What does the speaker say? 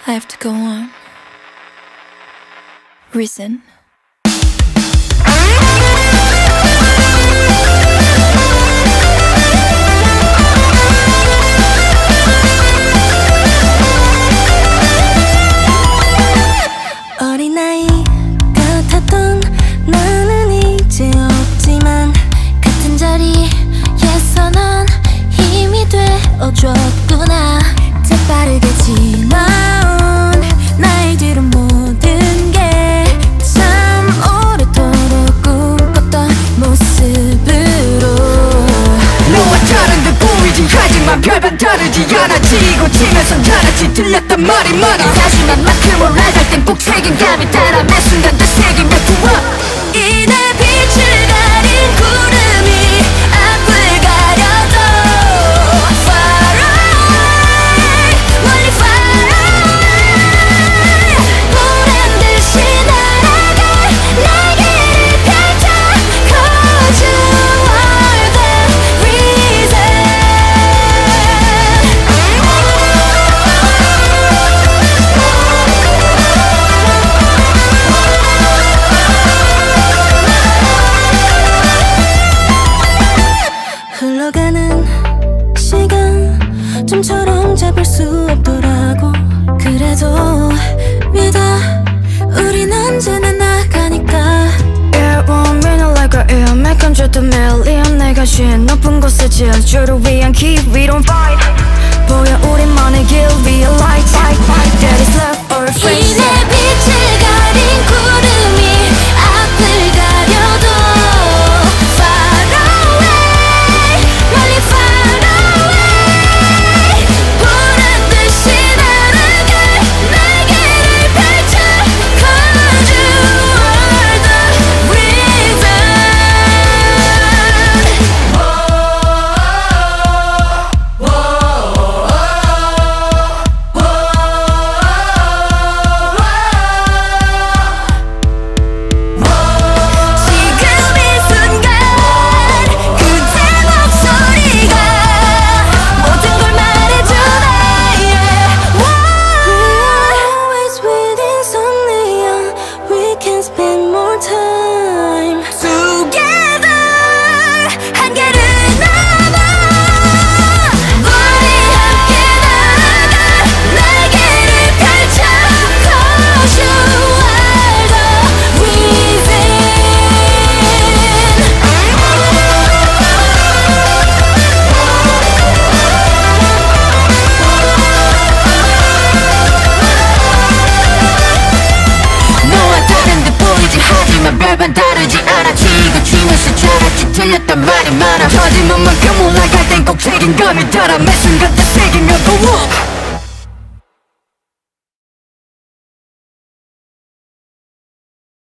I have to go on. Reason. 어린아이 같았던 나는 이제 없지만 같은 자리에서 난 힘이 되어줬구나. 재빠르게 지나온 나의 뒤로 모든 게 참 오래도록 꿈꿨던 모습으로 너와 다른 듯 보이지 하지만 별반 다르지 않아. 지고 치면서 다르지 들렸단 말이 많아. 자신한 만큼 올라갈 땐 꼭 책임감이 따라 매 순간 다 새기며 구워. 이 내 빛을 가린 구름이 앞을 가려도 Far away 멀리 far away 보란 듯이 날아갈 내 길을 펼쳐 Cause you are the reason. 흘러가는 시간 좀처럼 잡을 수 없더라고. 그래도 믿어 우린 언제나 나가니까. Yeah, 1 minute like a year 몇 건져도 밀리언 내가 쉰 높은 곳에 질주를 위한 길 We don't fight 보여 우리만의 길 Real light That is love or 이 face. 내 빛을 가린 구름이 앞을 가려도 Far away 멀리 far away 보란 듯이 날아갈 내 길을 펼쳐 Cause you are the reason. 지금 이 순간 그대 목소리가 모든 걸 말해주네. We're always with insomnia. We can spend more time together. 한계를 넘어 우리 함께 나아갈 내 길을 펼쳐 Cause you are the reason. 너와 다른 듯 보이지 하지만 별반 다르지 않아. 지고 치면서 자랐지 틀렸단 말이 많아. 터진 것만큼 올라갈 땐 꼭 책임감이 따라 매 순간 다 새기며 구워.